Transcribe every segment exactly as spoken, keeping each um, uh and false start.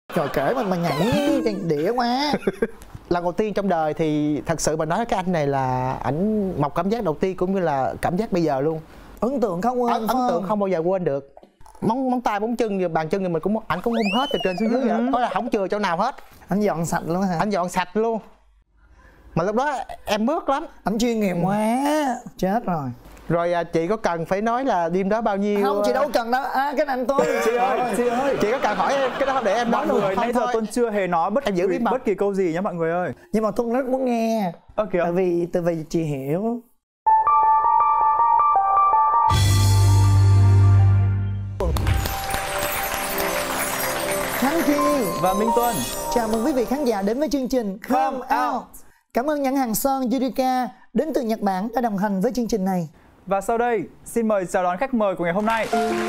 Trời kể mà mà nhảy đĩa quá. Lần đầu tiên trong đời thì thật sự mà nói cái anh này là ảnh một cảm giác đầu tiên cũng như là cảm giác bây giờ luôn. Ấn tượng không quên. Ấn, ấn tượng không bao giờ quên được. Móng móng tay móng chân bàn chân thì mình cũng ảnh cũng hung hết từ trên xuống dưới vậy. Có là không chừa chỗ nào hết. Anh dọn sạch luôn hả? Anh dọn sạch luôn. Mà lúc đó em bước lắm. Anh chuyên nghiệp quá. Chết rồi. Rồi à, chị có cần phải nói là đêm đó bao nhiêu? Không, chị đâu cần đó. À, cái anh tôi. Chị ơi, chị ơi. Chị có cần hỏi em cái đó để em nói luôn. Nãy giờ tôi chưa hề nói bất kỳ bất kỳ câu gì nhé mọi người ơi. Nhưng mà tôi rất muốn nghe. Ok. Tại vì tại vì chị hiểu. Thắng Chi và Minh Tuân chào mừng quý vị khán giả đến với chương trình Come Out. Cảm ơn nhãn hàng son Yurika đến từ Nhật Bản đã đồng hành với chương trình này. Và sau đây, xin mời chào đón khách mời của ngày hôm nay.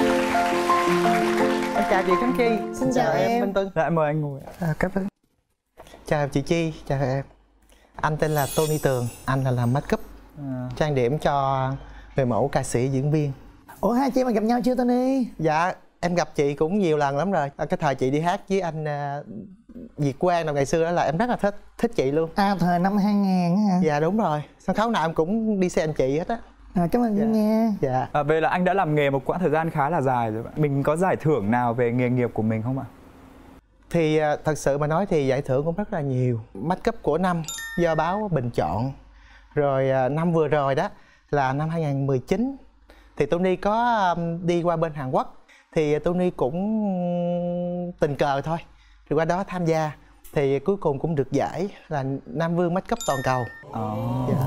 Em chào chị Thắng Chi. Xin chào, chào em. em Minh Tuân. Dạ, mời anh ngồi. À, cảm ơn. Chào chị Chi, chào em. Anh tên là Tony Tường, anh là làm make up, à. trang điểm cho người mẫu, ca sĩ, diễn viên. Ủa hai chị mà gặp nhau chưa Tony? Dạ, em gặp chị cũng nhiều lần lắm rồi. Cái thời chị đi hát với anh uh, Việt Quang ngày xưa đó là em rất là thích thích chị luôn. À thời năm hai nghìn hả? Dạ đúng rồi. Sân khấu nào em cũng đi xem chị hết á. À, cảm ơn dạ. nghe. Dạ. À, vậy là anh đã làm nghề một quãng thời gian khá là dài rồi. Mình có giải thưởng nào về nghề nghiệp của mình không ạ? Thì uh, thật sự mà nói thì giải thưởng cũng rất là nhiều. Make up của năm do báo bình chọn. Rồi uh, năm vừa rồi đó là năm hai nghìn mười chín thì Tony có um, đi qua bên Hàn Quốc. Thì Tony cũng tình cờ thôi rồi qua đó tham gia thì cuối cùng cũng được giải là Nam Vương Make Up toàn cầu. Oh. Dạ.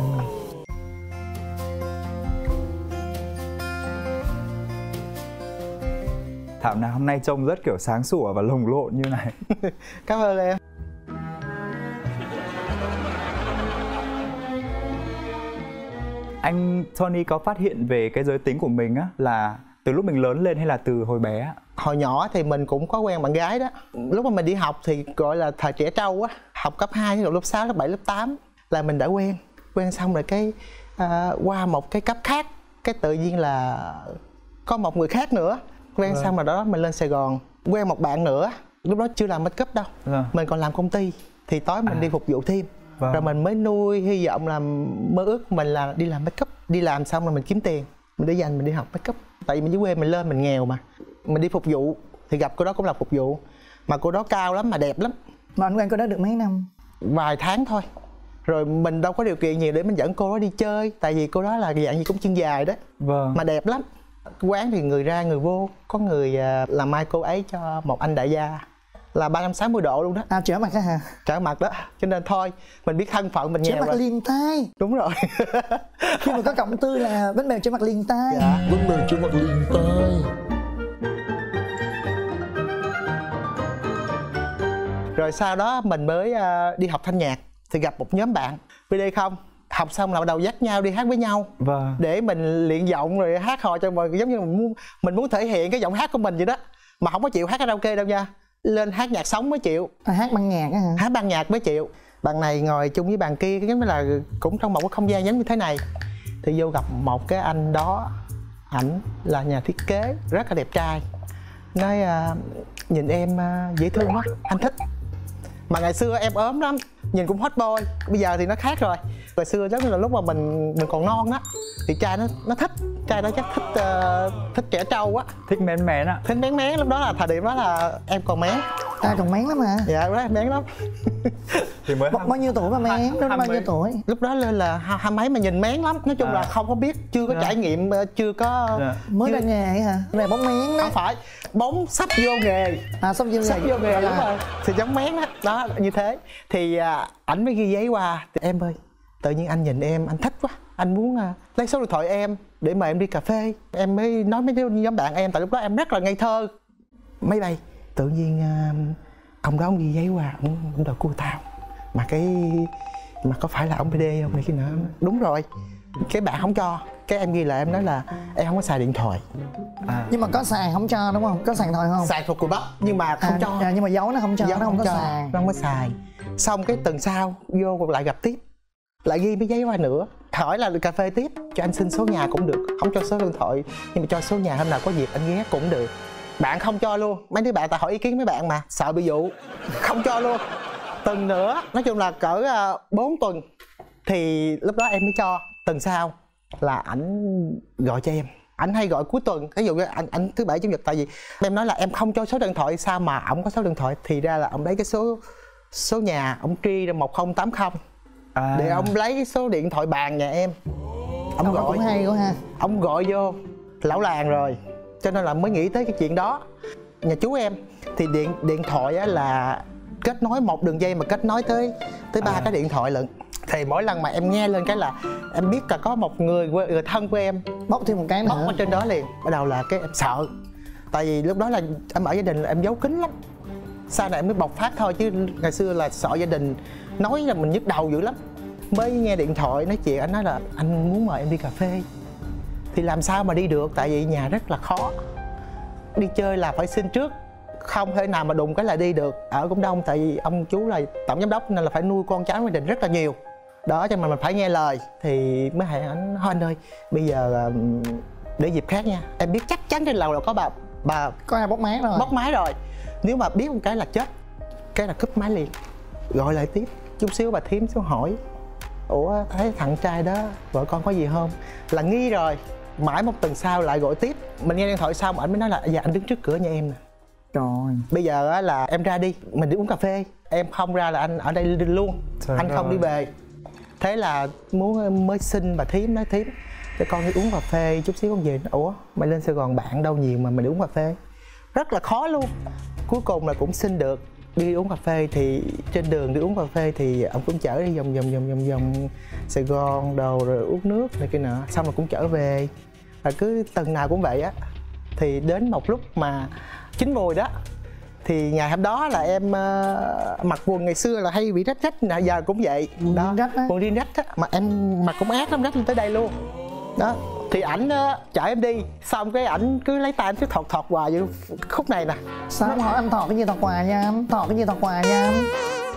Thảo nào hôm nay trông rất kiểu sáng sủa và lồng lộn như này. Cảm ơn em. Anh Tony có phát hiện về cái giới tính của mình á là từ lúc mình lớn lên hay là từ hồi bé? Hồi nhỏ thì mình cũng có quen bạn gái đó. Lúc mà mình đi học thì gọi là thời trẻ trâu á. Học cấp hai, rồi lớp sáu, lớp bảy, lớp tám là mình đã quen. Quen xong rồi cái uh, qua một cái cấp khác, cái tự nhiên là có một người khác nữa. Quen vâng. xong rồi đó mình lên Sài Gòn. Quen một bạn nữa. Lúc đó chưa làm make up đâu vâng. Mình còn làm công ty. Thì tối mình à. đi phục vụ thêm vâng. Rồi mình mới nuôi hy vọng là mơ ước của mình là đi làm make up. Đi làm xong rồi mình kiếm tiền, mình để dành mình đi học make up. Tại vì mình dưới quê mình lên mình nghèo mà. Mình đi phục vụ thì gặp cô đó cũng là phục vụ. Mà cô đó cao lắm mà đẹp lắm. Mà anh quen cô đó được mấy năm? Vài tháng thôi. Rồi mình đâu có điều kiện nhiều để mình dẫn cô đó đi chơi. Tại vì cô đó là dạng gì cũng chân dài đó vâng. Mà đẹp lắm. Quán thì người ra người vô. Có người làm mai cô ấy cho một anh đại gia là ba trăm sáu mươi độ luôn đó. À trở mặt á hả? Trở mặt đó. Cho nên thôi mình biết thân phận mình nghèo rồi. Trở mặt liền tay. Đúng rồi. Khi mà có cộng tư là bánh bèo trở mặt liền tay. Dạ. Bánh bèo trở mặt liền tay. Rồi sau đó mình mới uh, đi học thanh nhạc. Thì gặp một nhóm bạn. Đi đây không? Học xong là bắt đầu dắt nhau đi hát với nhau vâng. Để mình luyện giọng rồi hát hò cho mọi người. Giống như mình muốn, mình muốn thể hiện cái giọng hát của mình vậy đó. Mà không có chịu hát karaoke đâu nha. Lên hát nhạc sống mới chịu. À, hát ban nhạc á hả? Hát ban nhạc mới chịu. Bạn này ngồi chung với bạn kia giống như là cũng trong một cái không gian giống như thế này. Thì vô gặp một cái anh đó. Ảnh là nhà thiết kế rất là đẹp trai. Nói uh, nhìn em uh, dễ thương quá, anh thích. Mà ngày xưa em ốm lắm, nhìn cũng hot boy. Bây giờ thì nó khác rồi. Ngày xưa giống như là lúc mà mình mình còn non á thì trai nó nó thích, trai đó chắc thích uh, thích trẻ trâu á, thích mén mén á. Thích mén mén, lúc đó là thời điểm đó là em còn mén. Ta còn mén lắm hả? Dạ lúc đó em mén lắm. Thì mới bao, bao nhiêu tuổi mà mén? Lúc đó bao nhiêu tuổi? Lúc đó lên là hai mấy mà nhìn mén lắm. Nói chung à. là không có biết, chưa có yeah. trải nghiệm, chưa có yeah. mới ra nghề hả? Này bóng mén đó. Không phải, bóng sắp vô nghề. À sắp vô nghề. Sắp vô nghề đúng rồi. Thì giống mén đó, đó như thế. Thì à, ảnh mới ghi giấy qua. Thì em ơi, tự nhiên anh nhìn em, anh thích quá. Anh muốn uh, lấy số điện thoại em để mời em đi cà phê. Em mới nói mấy nhóm bạn em, tại lúc đó em rất là ngây thơ. Máy bay, tự nhiên uh, ông đó ông ghi giấy qua, ông, ông đòi cua tao. Mà cái mà có phải là ông pê đê không này kia nữa. Đúng rồi. Cái bạn không cho. Cái em ghi lại em nói là em không có xài điện thoại. À. Nhưng mà có sàn không cho đúng không? Có sàn thoại không? Sàn thuộc cùi bắp nhưng mà không à, cho. À, nhưng mà dấu nó không cho, dấu nó không, không có sàn. Nó không có xài. Xong cái tuần sau vô lại gặp tiếp. Lại ghi mấy giấy qua nữa. Hỏi là cà phê tiếp, cho anh xin số nhà cũng được. Không cho số điện thoại nhưng mà cho số nhà hôm nào có dịp anh ghé cũng được. bạn không cho luôn. Mấy đứa bạn ta hỏi ý kiến mấy bạn mà sợ bị dụ, không cho luôn. Tuần nữa, nói chung là cỡ bốn tuần thì lúc đó em mới cho. Tuần sau là ảnh gọi cho em. Ảnh hay gọi cuối tuần, ví dụ như anh anh thứ bảy chủ nhật, tại vì em nói là em không cho số điện thoại, sao mà ổng có số điện thoại, thì ra là ổng lấy cái số số nhà, ổng tri ra một không tám không à. Để ổng lấy cái số điện thoại bàn nhà em. Ổng gọi cũng hay quá ha. Ổng gọi vô lão làng rồi, cho nên là mới nghĩ tới cái chuyện đó. Nhà chú em thì điện điện thoại á là kết nối một đường dây mà kết nối tới tới ba à. cái điện thoại lận. Thì mỗi lần mà em nghe lên cái là em biết là có một người người thân của em bóc thêm một cái nữa, bóc ở trên đó liền. Bắt đầu là cái em sợ, tại vì lúc đó là em ở gia đình là em giấu kín lắm. Sau này em mới bộc phát thôi, chứ ngày xưa là sợ gia đình nói là mình nhức đầu dữ lắm. Mới nghe điện thoại nói chuyện, anh nói là anh muốn mời em đi cà phê. Thì làm sao mà đi được, tại vì nhà rất là khó. Đi chơi là phải xin trước, không thể nào mà đụng cái là đi được. Ở cũng đông, tại vì ông chú là tổng giám đốc nên là phải nuôi con cháu gia đình rất là nhiều. Đó, cho nên mình phải nghe lời. Thì mới hẹn anh, thôi anh ơi, bây giờ để dịp khác nha. Em biết chắc chắn trên lầu là có bà bà có ai bóc máy rồi. Bóc máy rồi. Nếu mà biết một cái là chết, cái là cúp máy liền. Gọi lại tiếp, chút xíu bà thím xuống hỏi, ủa thấy thằng trai đó vợ con có gì không, là nghi rồi. Mãi một tuần sau lại gọi tiếp, mình nghe điện thoại xong ảnh mới nói là dạ anh đứng trước cửa nhà em nè. Trời, bây giờ á là em ra đi, mình đi uống cà phê. Em không ra là anh ở đây luôn. Trời anh ơi. Không đi về. Thế là muốn mới xin bà thím, nói thím cho con đi uống cà phê chút xíu con về. Ủa mày lên Sài Gòn bạn đâu nhiều mà mày đi uống cà phê. Rất là khó luôn. Cuối cùng là cũng xin được đi uống cà phê. Thì trên đường đi uống cà phê thì ông cũng chở đi vòng vòng vòng vòng vòng Sài Gòn đồ, rồi uống nước này kia nọ, xong rồi cũng chở về. Và cứ tuần nào cũng vậy á. Thì đến một lúc mà chín mùi đó, thì ngày hôm đó là em uh, mặc quần ngày xưa là hay bị rách rách, giờ cũng vậy đó, quần riêng rách á, mà em mặc cũng ác lắm, rách lên tới đây luôn đó. Thì ảnh uh, chở em đi, xong cái ảnh cứ lấy tay anh cứ thọt thọt hoài như khúc này nè. Sao không hỏi anh thọt cái gì thọt hoài nha anh, thọt cái gì thọt hoài nha anh.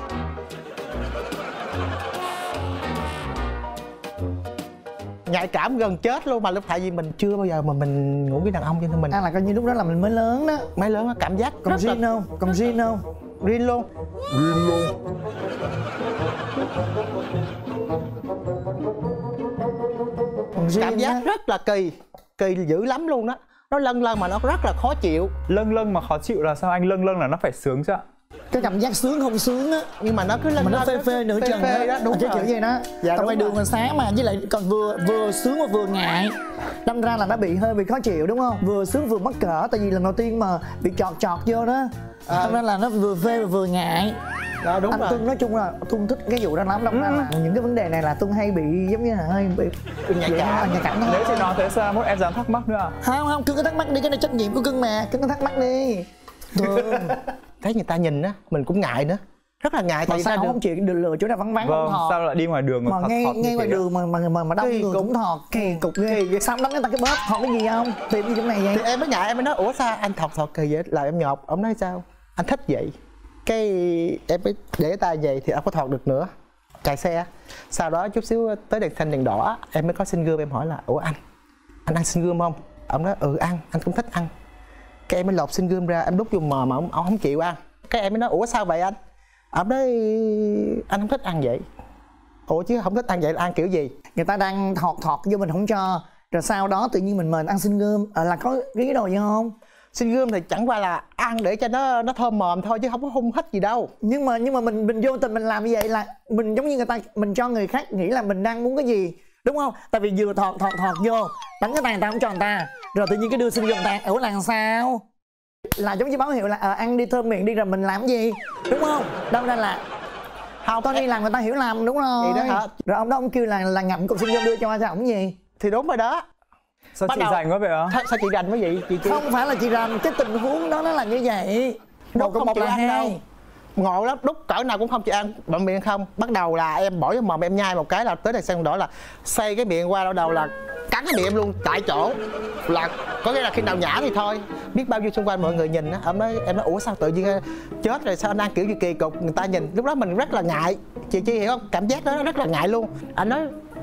Nhạy cảm gần chết luôn, mà lúc tại vì mình chưa bao giờ mà mình ngủ với đàn ông, cho nên mình à là coi như lúc đó là mình mới lớn đó. Mới lớn á, cảm giác còn riêng là... không? Còn riêng không? Riêng luôn. Riêng luôn. Còn riêng cảm giác đó. Rất là kỳ, kỳ dữ lắm luôn đó. Nó lân lân mà nó rất là khó chịu. Lân lân mà khó chịu là sao anh? Lân lân là nó phải sướng chứ ạ? Cái cảm giác sướng không sướng á, nhưng mà nó cứ lên mà nó phê phê nửa chừng đó, đó. Đúng cái kiểu gì đó. Dạ, tao ngoài đường còn sáng mà, với lại còn vừa vừa sướng mà vừa ngại, đâm ra là nó bị hơi bị khó chịu đúng không? Vừa sướng vừa mắc cỡ, tại vì lần đầu tiên mà bị chọt chọt vô đó, à. Đâm ra là nó vừa phê vừa ngại. Đó, đúng anh rồi. Tuân nói chung là Tuân thích cái vụ đó lắm, đâm ra là những cái vấn đề này là Tuân hay bị giống như là hơi bị nhạy cảm. Nhạy cảm thôi. Nếu chị nói thế sao mốt em dám thắc mắc nữa à? Không không, cứ thắc mắc đi, cái này trách nhiệm của Cưng mà, Cưng cứ thắc mắc đi. Thấy người ta nhìn á, mình cũng ngại nữa, rất là ngại. Tại sao không chịu được lừa chỗ nào vắng vắng vâng, không thọt? Sao lại đi ngoài đường mà mà ngay ngay ngoài đường mà mà mà, mà đông người cũng thọt, kỳ cục ghê. Sao đánh người ta cái bóp thọt cái gì không? Tìm cái chỗ này vậy? Thì em mới ngại, em mới nói ủa sao anh thọt thọt kỳ vậy, là em nhột. Ông nói sao anh thích vậy, cái em mới để tay vậy thì ông có thọt được nữa, chạy xe. Sau đó chút xíu tới đèn xanh đèn đỏ em mới có xin gươm, em hỏi là ủa anh anh ăn xin gươm không? Ông nói ừ ăn, anh cũng thích ăn. Cái em mới lột xin gươm ra, em đút vô mờ mà ông, ông không chịu ăn. Cái em mới nói ủa sao vậy anh? Ông nói anh không thích ăn vậy. Ủa chứ không thích ăn vậy là ăn kiểu gì? Người ta đang thọt thọt vô mình không cho, rồi sau đó tự nhiên mình mời ăn xin gươm, à, là có ý đồ gì không? Xin gươm thì chẳng qua là ăn để cho nó nó thơm mồm thôi, chứ không có hung hít gì đâu. Nhưng mà nhưng mà mình mình vô tình mình làm như vậy là mình giống như người ta, mình cho người khác nghĩ là mình đang muốn cái gì, đúng không? Tại vì vừa thọt thọt thọt vô đánh cái tay người ta không cho người ta, rồi tự nhiên cái đưa xin gươm người ta, ủa làm sao? Là giống như báo hiệu là à, ăn đi thơm miệng đi rồi mình làm cái gì, đúng không? Đâu ra là không có đi làm người ta hiểu lầm, đúng rồi. Đó hả? Rồi ông đó ông kêu là là ngậm cục xin gươm đưa cho cho ổng gì? Thì đúng rồi đó. Sao Bắt chị đầu... rành quá vậy hả? Th sao chị rành quá vậy chị, chị... Không phải là chị rành, cái tình huống đó nó là như vậy. Một cộng một là hai. Ngộ lắm, đút cỡ nào cũng không chịu ăn, bằng miệng không. Bắt đầu là em bỏ vô mồm em nhai một cái là tới đèn xanh đỏ là xây cái miệng qua, đầu là cắn cái miệng em luôn tại chỗ. Là có nghĩa là khi nào nhả thì thôi. Biết bao nhiêu xung quanh mọi người nhìn á, em nói em nói ủa sao tự nhiên chết rồi, sao anh ăn kiểu gì kỳ cục, người ta nhìn. Lúc đó mình rất là ngại, chị Chi hiểu không? Cảm giác đó rất là ngại luôn. Anh nói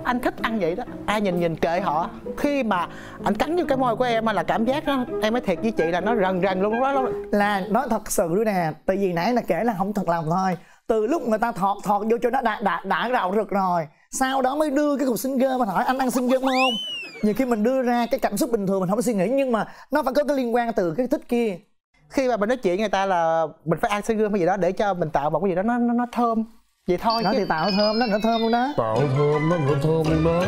anh thích ăn vậy đó, ai nhìn nhìn kệ họ. Khi mà anh cắn vô cái môi của em là cảm giác đó, em nói thiệt với chị là nó rần rần luôn đó. Là nói thật sự luôn nè, tại vì nãy là kể là không thật lòng thôi. Từ lúc người ta thọt thọt vô cho nó đã đã đã rạo rực rồi, sau đó mới đưa cái cục finger mà hỏi anh ăn finger không. Nhiều khi mình đưa ra cái cảm xúc bình thường mình không có suy nghĩ, nhưng mà nó phải có cái liên quan từ cái thích kia. Khi mà mình nói chuyện người ta là mình phải ăn finger hay gì đó để cho mình tạo một cái gì đó nó nó, nó thơm vậy thôi. Nó chứ. thì tạo thơm, nó nữa thơm luôn đó. Tạo thơm, nó nữa thơm luôn đó.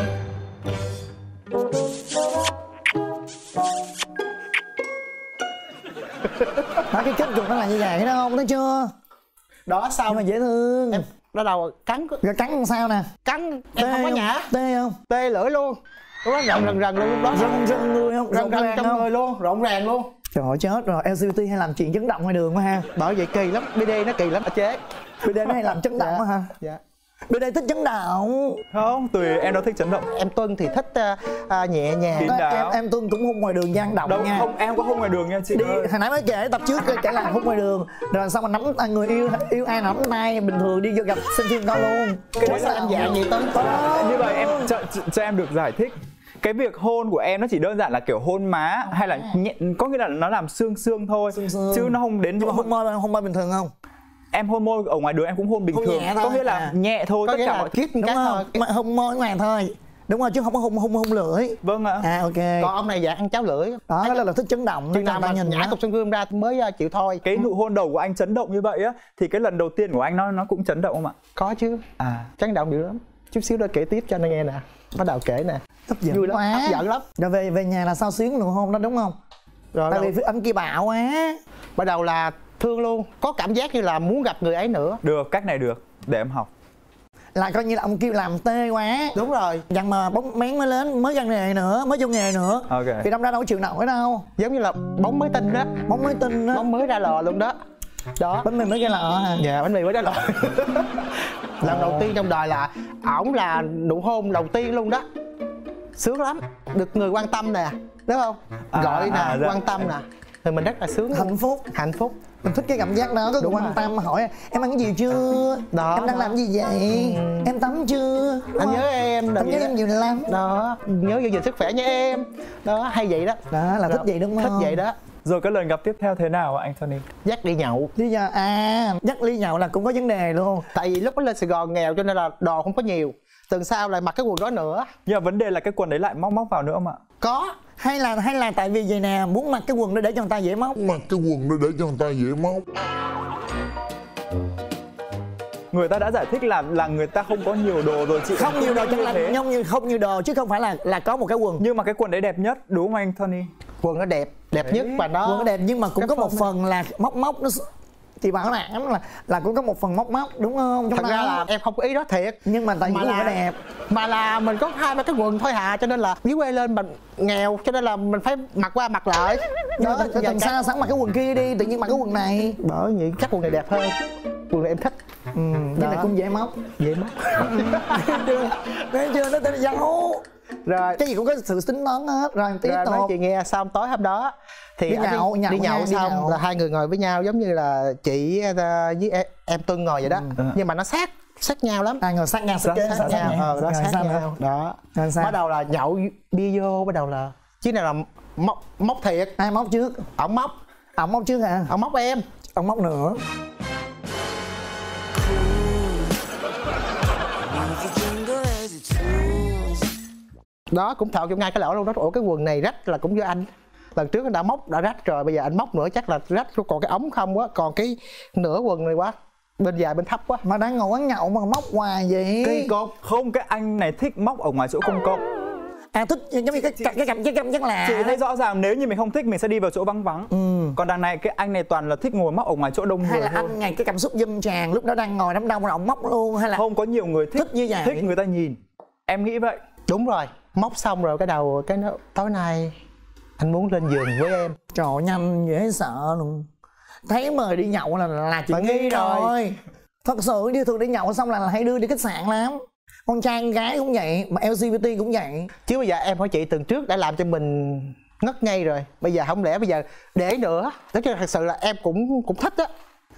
Đó, cái kết cục nó là như vậy đó không, thấy chưa? Đó xong Nhưng mà dễ thương. em bắt đầu cắn Rồi cắn làm sao nè? cắn Tê em không có nhả, Tê không? tê lưỡi luôn, lúc đó rần rần rần luôn, lúc đó Rần rần người không? rần rần trong không? người luôn, rộn ràng luôn. Trời ơi chết rồi, lờ giê bê tê hay làm chuyện chấn động ngoài đường quá ha. Bởi vậy kỳ lắm, bê đê nó kỳ lắm ở chế. bê đê nó hay làm chấn động quá ha. Dạ. bê đê thích chấn động. Không, tùy, em đâu thích chấn động. Em Tuân thì thích uh, uh, nhẹ nhàng. Kín Em, đáo. em Tuân cũng hung ngoài đường gian động Đâu, nha. không, em có hôn ngoài đường nha chị Đi, ơi. hồi nãy mới kể tập trước kể là hung ngoài đường. Rồi xong mà nắm à, người yêu yêu ai nắm tay bình thường đi vô gặp xem phim coi luôn. Cái đấy là em dạng gì Tuân? Như vậy em cho, cho em được giải thích. Cái việc hôn của em nó chỉ đơn giản là kiểu hôn má hay là nhẹ, có nghĩa là nó làm xương xương thôi, Xương xương. chứ nó không đến Nhưng mà hôn môi hôn môi bình thường không? em hôn môi ở ngoài đường em cũng hôn bình Hôn thường, nhẹ thôi. có nghĩa là À. nhẹ thôi, Có tất nghĩa cả là mọi kiếp Đúng cái không? thôi. Mà hôn môi ngoài thôi. Đúng rồi chứ không có hôn hôn hôn lưỡi. Vâng ạ. À ok. Còn ông này dạng ăn cháo lưỡi. Đó đó là thích chấn động. Chừng Nó nào ta mà nhìn nhả nó. cục xương gươm ra mới uh, chịu thôi. Cái nụ hôn đầu của anh chấn động như vậy á, thì cái lần đầu tiên của anh nó nó cũng chấn động không ạ? Có chứ. À, Chấn động dữ lắm. Chút xíu nữa kể tiếp cho anh nghe nè. Bắt đầu kể nè. Hấp dẫn Vui lắm, quá. hấp dẫn lắm. Rồi về về nhà là sao xuyến nụ hôn đó đúng không? Rồi Tại đầu, vì phía anh kia bạo quá. bắt đầu là thương luôn. Có cảm giác như là muốn gặp người ấy nữa. được, cách này được, để em học. Là coi như là ông kêu làm tê quá. Đúng rồi. Dằn mà bóng mén mới lớn, mới ra nghề nữa, mới vô nghề nữa. Ok. Thì đâm ra đâu có chịu nổi đâu. Giống như là bóng mới tinh đó. Bóng mới tinh á. Bóng mới ra lò luôn đó. Đó. Bánh mì mới ra lọ hả? Dạ bánh mì mới ra lò. Lần đầu tiên trong đời là ổng là nụ hôn đầu tiên luôn đó. Sướng lắm. Được người quan tâm nè. Đúng không? À, Gọi nè, à, dạ. quan tâm nè. Thì mình rất là sướng. Hạnh phúc. Hạnh phúc. Mình thích cái cảm giác đó, có người Đúng quan rồi. tâm hỏi em ăn cái gì chưa? Đó, Em đang đó. làm gì vậy? Em tắm chưa? Đúng Anh không? nhớ em. Anh nhớ em nhiều lắm. Đó, nhớ giữ gìn sức khỏe nha em. Đó, hay vậy đó. Đó là thích Đó, vậy đúng không? Thích vậy đó. Rồi cái lần gặp tiếp theo thế nào ạ anh Tony? Dắt đi nhậu. Lý do à, dắt ly nhậu là cũng có vấn đề luôn. Tại vì lúc đó lên Sài Gòn nghèo cho nên là đồ không có nhiều. Tuần sau lại mặc cái quần đó nữa. Nhưng mà vấn đề là cái quần đấy lại móc móc vào nữa không ạ? Có. Hay là hay là tại vì vậy nè, muốn mặc cái quần đó để cho người ta dễ móc. Mặc cái quần đó để cho người ta dễ móc. Người ta đã giải thích là là người ta không có nhiều đồ rồi chị. Không nhiều đồ chắc như là thế. không nhiều không nhiều đồ chứ không phải là là có một cái quần. Nhưng mà cái quần đấy đẹp nhất đúng không anh Tony? Quần nó đẹp, đẹp Đấy. nhất và nó Quần nó đẹp nhưng mà cũng cái có một form phần là móc móc nó thì bảo đảm là là cũng có một phần móc móc đúng không? Trong Thật ra đó. là em không có ý đó thiệt. Nhưng mà tại vì Mà quần nó là- đẹp. Mà là mình có hai ba cái quần thôi hà, cho nên là dưới quê lên mình nghèo cho nên là mình phải mặc qua mặc lại. Đó, Đó, tuần giờ tuần cái- sau sẵn mặc cái quần kia đi, tự nhiên mặc cái quần này. Bởi vậy chắc quần này đẹp hơn. Quần này em thích. Ừ, nhưng Đó. mà cũng dễ móc. Dễ móc. Thấy chưa, nó tên là giấu. Rồi. Cái gì cũng có sự tính toán hết. Rồi tiếp Rồi nói tục. chị nghe xong tối hôm đó thì Đi anh nhậu, nhậu đi nhậu nha, đi xong nhậu. là hai người ngồi với nhau giống như là chị uh, với em, em Tuân ngồi vậy đó. Ừ. Nhưng mà nó sát sát nhau lắm. À, ngồi sát nhau, sát, Sát, sát, nhau, ờ, đó Rồi sát sao nữa? nhau. Đó. Rồi sao? Bắt đầu là nhậu bia vô, bắt đầu là chứ này là móc móc thiệt. Ai móc trước? Ổng móc, Ông móc trước hả? ổng móc em. Ông móc nữa. Đó cũng thạo trong ngay cái lỗ luôn đó. Ủa cái quần này rách là cũng do anh. Lần trước anh đã móc đã rách rồi, bây giờ anh móc nữa chắc là rách, còn cái ống không quá, còn cái nửa quần này quá, bên dài bên thấp quá. Mà đang ngồi quán nhậu mà móc hoài vậy? Kỳ cột. Không, cái anh này thích móc ở ngoài chỗ công cộng. À thích giống như cái cái cái cảm cái cảm giác là Chị thấy rõ ràng nếu như mình không thích mình sẽ đi vào chỗ vắng vắng. Ừ. Còn đằng này cái anh này toàn là thích ngồi móc ở ngoài chỗ đông hay người là thôi. anh ngày cái cảm xúc dâm tràn lúc đó đang ngồi đám đông mà ông móc luôn hay là Không, có nhiều người thích thích như vậy. thích người ta nhìn. Em nghĩ vậy. Đúng rồi, móc xong rồi cái đầu cái nó tối nay anh muốn lên giường với em. trời ơi, nhanh dễ sợ luôn. Thấy mời đi nhậu là là chuyện Phải nghi nghi rồi. rồi. Thật sự như thường đi nhậu xong là, là hay đưa đi khách sạn lắm. Con trai con gái cũng vậy, mà lờ giê bê tê cũng vậy. Chứ bây giờ em hỏi chị tuần trước đã làm cho mình ngất ngây rồi, bây giờ không lẽ bây giờ để nữa. Nói chung là thật sự là em cũng cũng thích á.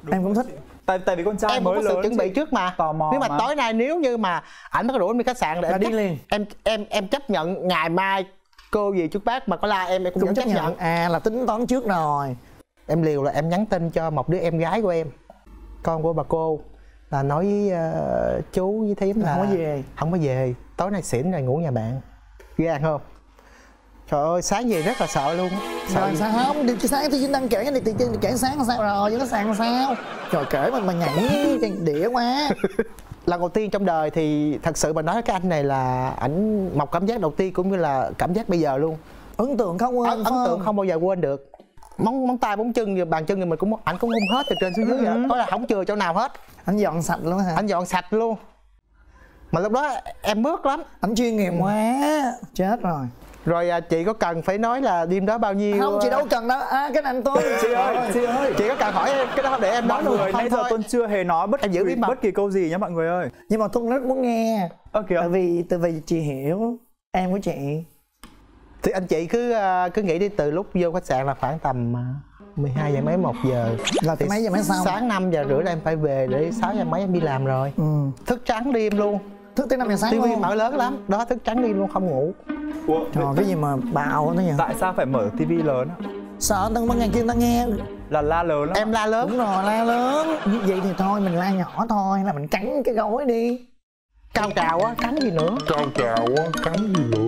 Đúng em cũng thích. Tại tại vì con trai Em mới cũng có sự lớn chuẩn bị chị. trước mà. Tò mò Nếu mà mà. tối nay nếu như mà ảnh bắt rủ em đi khách sạn là Là em đi chấp- liền. em em em chấp nhận ngày mai cô gì trước bác mà có la em em cũng, Cũng vẫn chấp nhận. À là tính toán trước rồi. Em liều là em nhắn tin cho một đứa em gái của em, con của bà cô, là nói với uh, chú với thím là Không có về. không có về, tối nay xỉn rồi ngủ nhà bạn. Gan không? Trời ơi, sáng về rất là sợ luôn á. Sợ Rồi gì? sao không? Đi sáng thì đang kể cái này thì kể sáng sao rồi, chứ nó sáng sao? Trời kể mà mà nhảy đĩa quá. Lần đầu tiên trong đời thì thật sự mà nói cái anh này là ảnh một cảm giác đầu tiên cũng như là cảm giác bây giờ luôn. Ấn tượng không quên. Ấn, ấn tượng không bao giờ quên được. Móng móng tay móng chân bàn chân thì mình cũng ảnh cũng hung hết từ trên xuống dưới vậy. Có là không chừa chỗ nào hết. Anh dọn sạch luôn hả? Anh dọn sạch luôn. Mà lúc đó em mướt lắm. Anh chuyên nghiệp quá. Chết rồi. Rồi à, chị có cần phải nói là đêm đó bao nhiêu? Không, chị đâu cần đâu. À cái này anh tôi. Chị ơi, chị ơi. Chị có cần hỏi em cái đó để em nói Mọi luôn người không nãy giờ thôi. Tuân chưa hề nói bất Em giữ bí kỳ, mật. bất kỳ câu gì nhá mọi người ơi. Nhưng mà tôi rất muốn nghe. Ơ kìa. Tại vì tại vì chị hiểu em của chị. Thì anh chị cứ à, cứ nghĩ đi, từ lúc vô khách sạn là khoảng tầm à, mười hai giờ mấy một giờ. Là từ mấy giờ mấy xong? Sáng năm giờ rưỡi là em phải về để sáu giờ mấy em đi làm rồi. Ừ. Thức trắng đêm luôn. Thức tới năm giờ sáng Tivi luôn. mở lớn lắm. Đó, thức trắng đêm luôn không ngủ. Ủa, Trời cái gì mà bạo đó nhỉ? tại sao phải mở tivi lớn á? Sợ tao ban ngày kia tao nghe. Là la lớn lắm. Em la lớn. Đúng rồi, la lớn. Như vậy thì thôi mình la nhỏ thôi, hay là mình cắn cái gối đi. Cao trào á, cắn gì nữa. Cao trào á, cắn gì nữa.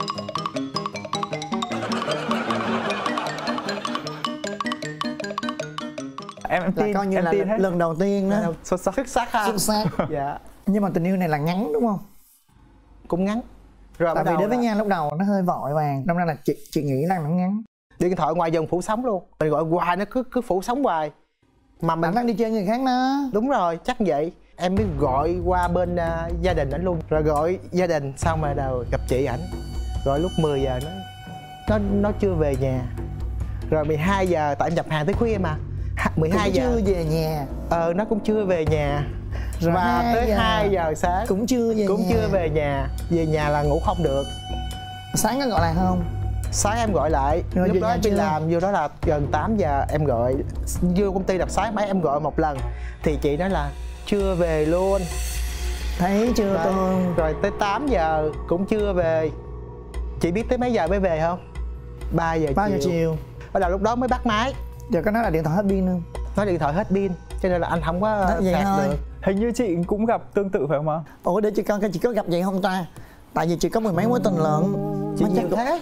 Em em Là tin, coi như em là tin hết. lần đầu tiên đó. Xuất sắc. Xuất sắc ha. Xuất sắc. Dạ. Nhưng mà tình yêu này là ngắn đúng không? Cũng ngắn. Rồi Tại bắt vì đầu đến với là Nha lúc đầu nó hơi vội vàng, đâm ra là chị chị nghĩ là nó ngắn. điện thoại ngoài dòng phủ sóng luôn. Mình gọi hoài nó cứ cứ phủ sóng hoài. Mà mình Bạn đang đi chơi người khác đó. đúng rồi, chắc vậy. Em mới gọi qua bên uh, gia đình ảnh luôn. Rồi gọi gia đình xong rồi đầu gặp chị ảnh. Rồi lúc mười giờ nó nó nó chưa về nhà. Rồi mười hai giờ tại em nhập hàng tới khuya mà. Ha- mười hai Cũng giờ chưa về nhà. ờ nó cũng chưa về nhà. Rồi Và hai tới giờ. hai giờ sáng Cũng chưa về cũng nhà. chưa về nhà. Về nhà là ngủ không được. Sáng có gọi lại không? Sáng em gọi lại, Rồi lúc về đó nhà em đi chưa? làm vô đó là gần tám giờ em gọi. Vô công ty đập sáng mấy em gọi một lần thì chị nói là chưa về luôn. Thấy chưa Đấy. tôi? Rồi tới tám giờ cũng chưa về. Chị biết tới mấy giờ mới về không? ba giờ Bao giờ chiều. chiều? Bắt đầu lúc đó mới bắt máy. Giờ có nói là điện thoại hết pin không? Nói điện thoại hết pin cho nên là anh không có Đó, vậy sạc thôi. được. Hình như chị cũng gặp tương tự phải không ạ? Ủa để chị coi coi chị có gặp vậy không ta? Tại vì chị có mười mấy mối tình lận. Chị Mà nhiều chị thế.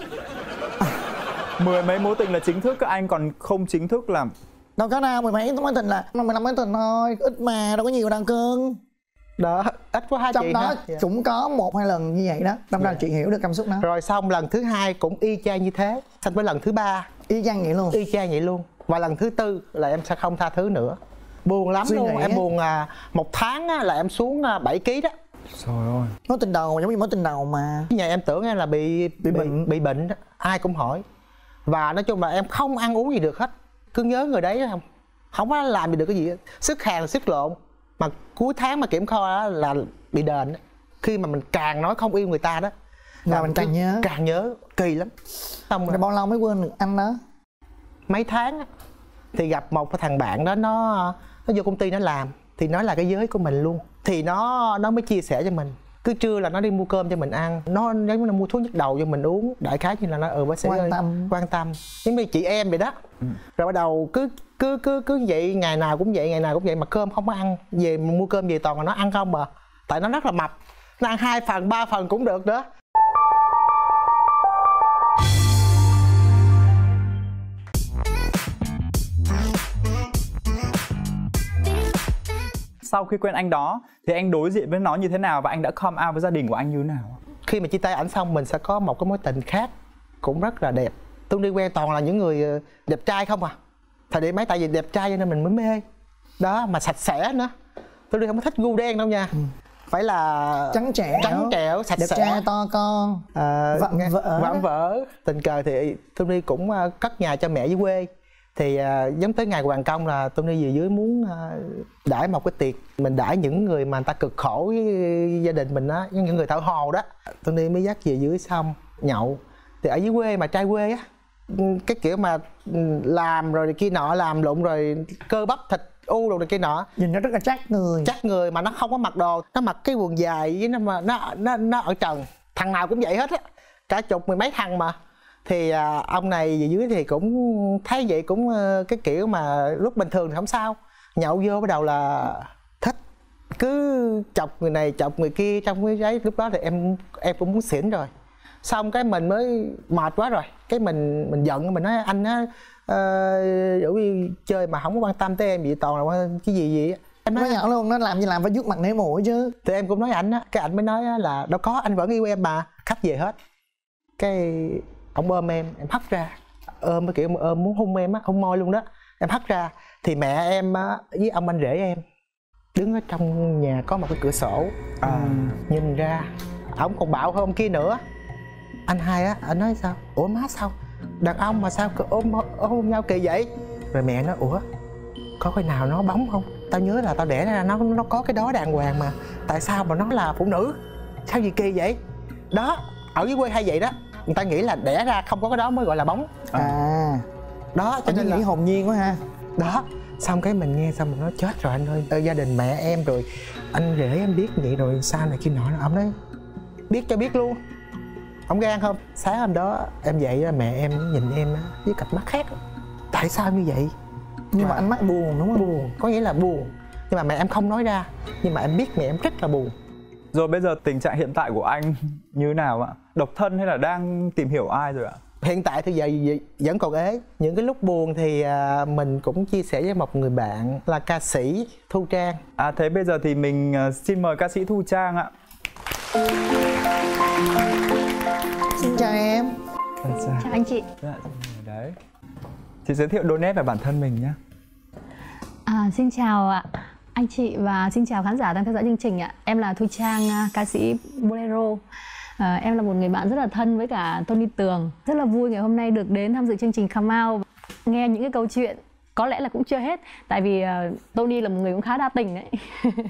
Mười mấy mối tình là chính thức, các anh còn không chính thức làm. đâu có đâu, mười mấy mối tình là mười lăm mối tình thôi, ít mà đâu có nhiều đâu cưng. Đó, ít quá ha Trong chị đó ha. Dạ. cũng có một hai lần như vậy đó, đâm ra chị hiểu được cảm xúc đó. Rồi xong lần thứ hai cũng y chang như thế. Xong với lần thứ ba Y chang vậy luôn. y chang vậy luôn. Và lần thứ tư là em sẽ không tha thứ nữa. Buồn lắm Suy luôn. nghĩ Em á. buồn à, một tháng á, là em xuống à, bảy ký đó. Trời ơi. Mối tình đầu giống như mối tình đầu mà. Nhà em tưởng em là bị bị bệnh bị bệnh đó. Ai cũng hỏi. Và nói chung là em không ăn uống gì được hết. Cứ nhớ người đấy không. Không có làm gì được cái gì hết. Sức hàng là sức lộn. Mà cuối tháng mà kiểm kho đó là bị đền đó. Khi mà mình càng nói không yêu người ta đó Là mình càng cứ nhớ. Càng nhớ, kỳ lắm. Xong rồi Rồi bao lâu mới quên được anh đó? mấy tháng á, thì gặp một cái thằng bạn đó, nó nó vô công ty nó làm thì nó là cái giới của mình luôn, thì nó nó mới chia sẻ cho mình. Cứ trưa là nó đi mua cơm cho mình ăn, nó giống như là mua thuốc nhức đầu cho mình uống, đại khái như là nó ừ bác sĩ Quan ơi, tâm. quan tâm giống như chị em vậy đó. Ừ. Rồi bắt đầu cứ cứ cứ cứ vậy, ngày nào cũng vậy, ngày nào cũng vậy, mà cơm không có ăn, về mua cơm về toàn là nó ăn không mà, tại nó rất là mập, nó ăn hai phần ba phần cũng được đó. Sau khi quen anh đó thì anh đối diện với nó như thế nào và anh đã come out với gia đình của anh như thế nào? Khi mà chia tay ảnh xong mình sẽ có một cái mối tình khác cũng rất là đẹp. Tôi đi quen toàn là những người đẹp trai không à. Thời điểm ấy tại vì đẹp trai cho nên mình mới mê. Đó, mà sạch sẽ nữa. Tôi đi không có thích gu đen đâu nha. Ừ. Phải là Trắng trẻo, trắng trẻo, sạch đẹp sẽ, trai to con, à, vạm vỡ. vạm vỡ. Tình cờ thì tôi đi cũng cất nhà cho mẹ dưới quê. Thì uh, giống tới ngày hoàng công là tôi đi về dưới muốn uh, đãi một cái tiệc, mình đãi những người mà người ta cực khổ với gia đình mình á, những người thợ hồ đó. Tôi đi mới dắt về dưới xong nhậu. Thì ở dưới quê mà trai quê á, cái kiểu mà làm rồi kia nọ, làm lụng rồi cơ bắp thịt u đồ này kia nọ, nhìn nó rất là chắc người. chắc người mà nó không có mặc đồ, nó mặc cái quần dài với nó mà nó nó nó ở trần, thằng nào cũng vậy hết á, cả chục mười mấy thằng mà. Thì à, ông này về dưới thì cũng thấy vậy, cũng uh, cái kiểu mà lúc bình thường thì không sao, nhậu vô bắt đầu là thích, cứ chọc người này chọc người kia trong cái giấy. Lúc đó thì em em cũng muốn xỉn rồi, xong cái mình mới mệt quá rồi, cái mình mình giận, mình nói anh á uh, như chơi mà không có quan tâm tới em, vậy toàn là cái gì gì á. Em Nó nói nhỏ luôn, nó làm gì làm phải vuốt mặt nẻ mũi chứ. thì em cũng nói ảnh á, cái ảnh mới nói là đâu có, anh vẫn yêu em mà, khách về hết. Cái ông ôm em, em hất ra, ôm cái kiểu ôm muốn hung em á, hung môi luôn đó. Em hất ra thì mẹ em á với ông anh rể em đứng ở trong nhà có một cái cửa sổ, À. nhìn ra. Ông còn bạo hơn ông kia nữa. Anh hai á, anh nói sao? Ủa má sao? Đàn ông mà sao ôm ôm nhau kỳ vậy? Rồi mẹ nói ủa có cái nào nó bóng không? Tao nhớ là tao đẻ ra nó nó có cái đó đàng hoàng mà, tại sao mà nó là phụ nữ? Sao gì kỳ vậy? Đó, ở dưới quê hay vậy đó, người ta nghĩ là đẻ ra không có cái đó mới gọi là bóng. À, Đó cho cho nên nên nghĩ là hồn nhiên quá ha. đó, xong cái mình nghe xong mình nói chết rồi anh ơi, ờ, gia đình mẹ em rồi anh rể em biết vậy rồi sao này kia nọ. Ông nói biết cho biết luôn. Ông gan không? Sáng hôm đó em dậy mẹ em nhìn em với cặp mắt khác. Tại sao như vậy? Nhưng Mà- mà ánh mắt buồn đúng không? Buồn, có nghĩa là buồn, nhưng mà mẹ em không nói ra, nhưng mà em biết mẹ em rất là buồn. Rồi bây giờ tình trạng hiện tại của anh như nào ạ? Độc thân hay là đang tìm hiểu ai rồi ạ? Hiện tại thì giờ vẫn còn ế. Những cái lúc buồn thì à, mình cũng chia sẻ với một người bạn là ca sĩ Thu Trang. À thế bây giờ thì mình ờ, xin mời ca sĩ Thu Trang ạ. Xin chào em. Chào Chào anh chị. Dạ, đấy. Chị giới thiệu đôi nét về bản thân mình nhé. À, xin chào ạ anh chị và xin chào khán giả đang theo dõi chương trình ạ. Em là Thu Trang, ca sĩ Bolero. À, em là một người bạn rất là thân với cả Tony Tường. Rất là vui ngày hôm nay được đến tham dự chương trình Come Out, nghe những cái câu chuyện có lẽ là cũng chưa hết, tại vì uh, Tony là một người cũng khá đa tình đấy.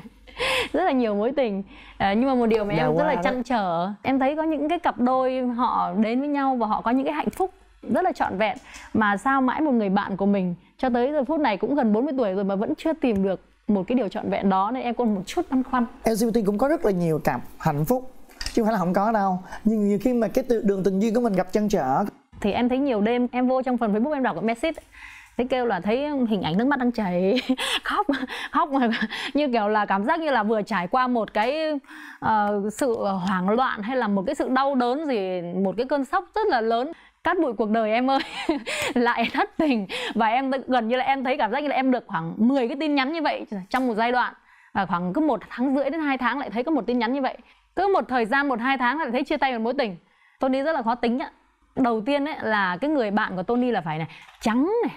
Rất là nhiều mối tình. À, nhưng mà một điều mà Đa em rất là quá trăn trở, em thấy có những cái cặp đôi họ đến với nhau và họ có những cái hạnh phúc rất là trọn vẹn, mà sao mãi một người bạn của mình cho tới giờ phút này cũng gần bốn mươi tuổi rồi mà vẫn chưa tìm được một cái điều trọn vẹn đó, nên em còn một chút băn khoăn. lờ giê bê tê cũng có rất là nhiều cặp hạnh phúc, chứ không phải là không có đâu. Nhưng nhiều khi mà cái tự- đường tình duyên của mình gặp trăn trở. Thì em thấy nhiều đêm em vô trong phần Facebook em đọc cái message, thế kêu là thấy hình ảnh nước mắt đang chảy, khóc khóc mà như kiểu là cảm giác như là vừa trải qua một cái uh, sự hoảng loạn hay là một cái sự đau đớn gì, một cái cơn sốc rất là lớn. Cát bụi cuộc đời em ơi, lại thất tình. Và em gần như là em thấy cảm giác như là em được khoảng mười cái tin nhắn như vậy trong một giai đoạn, và khoảng cứ một tháng rưỡi đến hai tháng lại thấy có một tin nhắn như vậy, cứ một thời gian một hai tháng lại thấy chia tay một mối tình. Tony rất là khó tính ạ. Đầu tiên ấy là cái người bạn của Tony là phải này trắng này,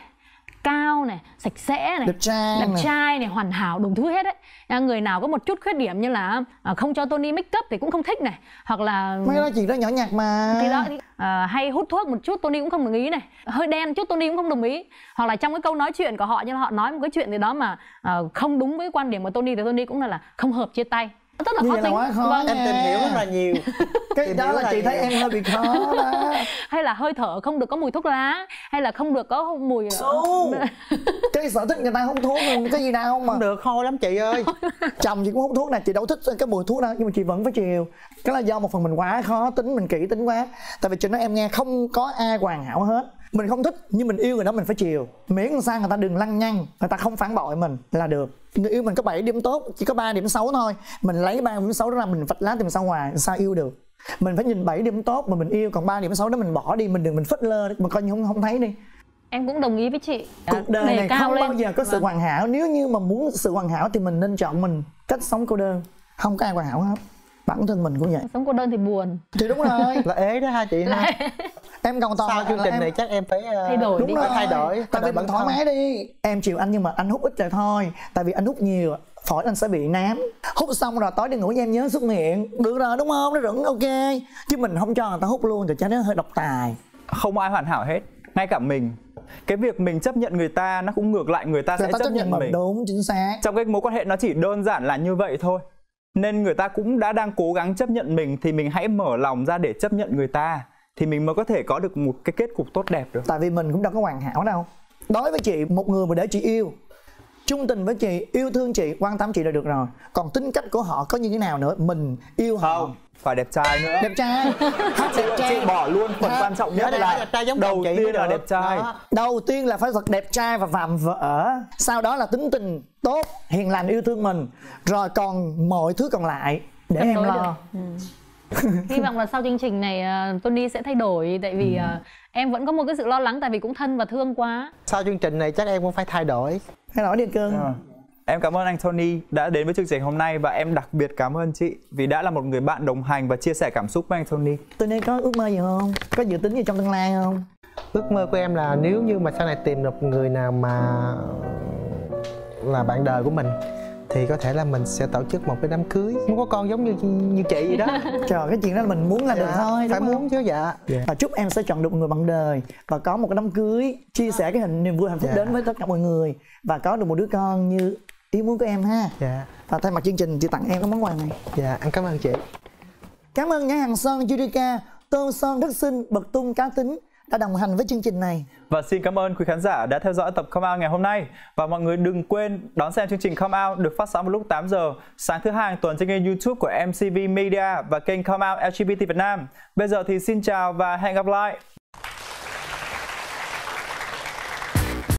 cao này, sạch sẽ này, Đẹp trai đẹp này. trai này, hoàn hảo đủ thứ hết đấy. Người nào có một chút khuyết điểm như là à, không cho Tony make up thì cũng không thích này, hoặc là Mấy cái đó chuyện đó nhỏ nhặt mà. thì đó thì, à, hay hút thuốc một chút Tony cũng không đồng ý này, hơi đen chút Tony cũng không đồng ý, hoặc là trong cái câu nói chuyện của họ như là họ nói một cái chuyện gì đó mà à, không đúng với quan điểm của Tony thì Tony cũng là là không hợp, chia tay. Rất là Như khó vậy là tính. quá khó Vâng. nha. Em tìm hiểu rất là nhiều. Cái Tìm đó hiểu là là chị thấy nhiều. em hơi bị khó đó. Hay là hơi thở không được có mùi thuốc lá, hay là không được có mùi Xu. Cái sở thích người ta hút thuốc cái gì đâu mà. Không được, hôi lắm chị ơi. Chồng chị cũng hút thuốc nè, chị đâu thích cái mùi thuốc đâu, nhưng mà chị vẫn phải chiều. Cái là do một phần mình quá khó tính, mình kỹ tính quá. Tại vì trên đó em nghe không có ai hoàn hảo hết. Mình không thích nhưng mình yêu người đó mình phải chiều. Miễn làm sao người ta đừng lăng nhăng, người ta không phản bội mình là được. Người yêu mình có bảy điểm tốt, chỉ có ba điểm xấu thôi. Mình lấy ba điểm xấu đó ra mình vạch lá tìm sao hoài, sao yêu được. Mình phải nhìn bảy điểm tốt mà mình yêu, còn ba điểm xấu đó mình bỏ đi, mình đừng mình phớt lơ, mình coi như không không thấy đi. Em cũng đồng ý với chị. Cuộc đời Đề này cao không lên. bao giờ có sự Vâng. hoàn hảo. Nếu như mà muốn sự hoàn hảo thì mình nên chọn mình cách sống cô đơn. Không có ai hoàn hảo hết. Bản thân mình cũng vậy. Sống cô đơn thì buồn. Thì đúng rồi. Là ế đó ha chị ha. Em còn to Sau chương là trình em... này chắc em phải uh, Thay đổi Đúng đi. rồi. phải thay đổi. Tại thay vì đổi mình bản thoải thân. mái đi. Em chịu anh nhưng mà anh hút ít rồi thôi. Tại vì anh hút nhiều phổi anh sẽ bị nám. Hút xong rồi tối đi ngủ với em nhớ súc miệng. Được rồi đúng không? Nó vẫn ok. Chứ mình không cho người ta hút luôn thì chắc nó hơi độc tài. Không ai hoàn hảo hết, ngay cả mình. Cái việc mình chấp nhận người ta nó cũng ngược lại người ta Người sẽ ta chấp nhận mình. Đúng, chính xác. Trong cái mối quan hệ nó chỉ đơn giản là như vậy thôi. Nên người ta cũng đã đang cố gắng chấp nhận mình thì mình hãy mở lòng ra để chấp nhận người ta, thì mình mới có thể có được một cái kết cục tốt đẹp được. Tại vì mình cũng đâu có hoàn hảo đâu. Đối với chị, một người mà để chị yêu trung tình với chị, yêu thương chị, quan tâm chị là được rồi. Còn tính cách của họ có như thế nào nữa, mình yêu họ. Không, phải đẹp trai nữa. Đẹp trai. Không, đẹp trai. Chị bỏ luôn phần quan trọng nhất là đẹp trai giống đầu chồng chị tiên mới là được. đẹp trai. Đó. Đầu tiên là phải thật đẹp trai và vạm vỡ. Sau đó là tính tình tốt, hiền lành, yêu thương mình. Rồi còn mọi thứ còn lại để Cân em đối lo. được. Ừ. Hy vọng là sau chương trình này uh, Tony sẽ thay đổi. Tại vì uh, em vẫn có một cái sự lo lắng, tại vì cũng thân và thương quá. Sau chương trình này chắc em cũng phải thay đổi. Thay đổi đi cưng. À. Em cảm ơn anh Tony đã đến với chương trình hôm nay, và em đặc biệt cảm ơn chị vì đã là một người bạn đồng hành và chia sẻ cảm xúc với anh Tony. Tony có ước mơ gì không? Có dự tính gì trong tương lai không? Ước mơ của em là nếu như mà sau này tìm được người nào mà là bạn đời của mình thì có thể là mình sẽ tổ chức một cái đám cưới, muốn có con giống như như chị vậy đó. Trời, cái chuyện đó là mình muốn là Dạ, được thôi, phải đúng không? muốn chứ. Dạ. Dạ. Và chúc em sẽ chọn được một người bạn đời và có một cái đám cưới, chia sẻ cái hình niềm vui hạnh phúc Dạ. đến với tất cả mọi người, và có được một đứa con như ý muốn của em ha. Dạ. Và thay mặt chương trình, chị tặng em cái món quà này. Dạ, anh cảm ơn chị. Cảm ơn nhãn hàng son Judica, tôn son rất xinh, bậc tung cá tính đã đồng hành với chương trình này. Và xin cảm ơn quý khán giả đã theo dõi tập Come Out ngày hôm nay. Và mọi người đừng quên đón xem chương trình Come Out được phát sóng vào lúc tám giờ sáng thứ hai hàng tuần trên kênh YouTube của em xê vê Media và kênh Come Out lờ giê bê tê Việt Nam. Bây giờ thì xin chào và hẹn gặp lại.